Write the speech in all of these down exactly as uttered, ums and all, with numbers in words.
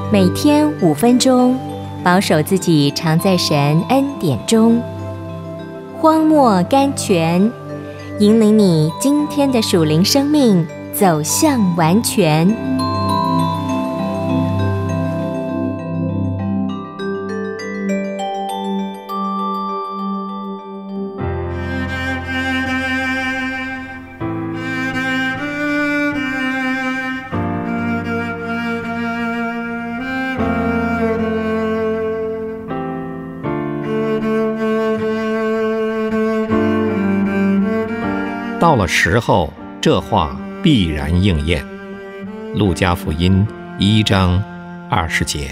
每天五分钟，保守自己常在神恩典中。荒漠甘泉，引领你今天的属灵生命走向完全。 到了时候，这话必然应验。路加福音一章二十节。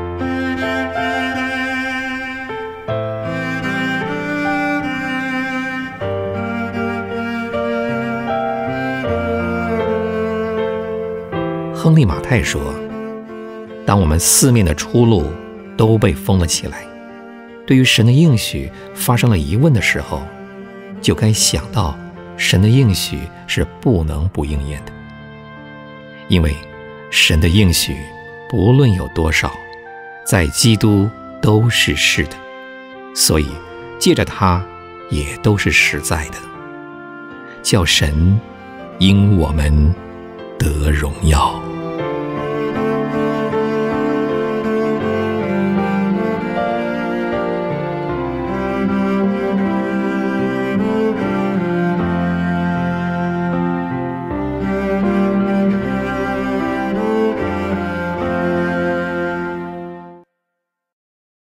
亨利·马太说，当我们四面的出路都被封了起来，对于神的应许发生了疑问的时候，就该想到神的应许是不能不应验的。因为神的应许不论有多少，在基督都是是的，所以借着他也都是实在的，叫神因我们得荣耀。